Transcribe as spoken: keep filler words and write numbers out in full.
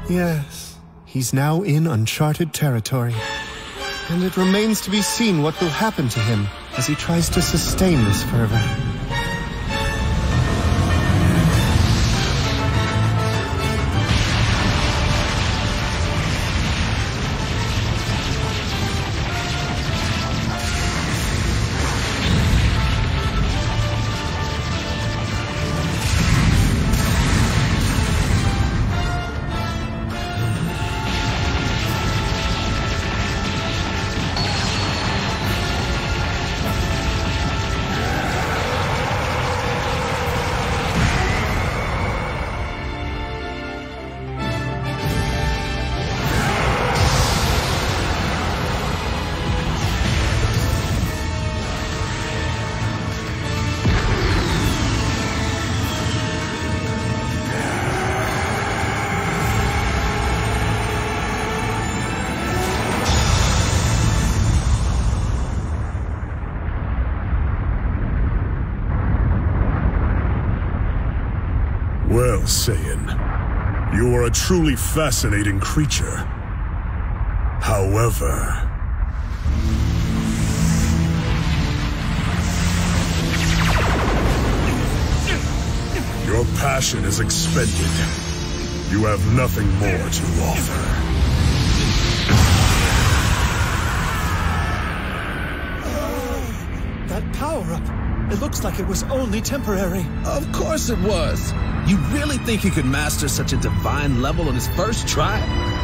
Yes, he's now in uncharted territory. And it remains to be seen what will happen to him as he tries to sustain this fervor. Well, Saiyan, you are a truly fascinating creature. However... your passion is expended. You have nothing more to offer. That power-up, it looks like it was only temporary. Of course it was. You really think he could master such a divine level on his first try?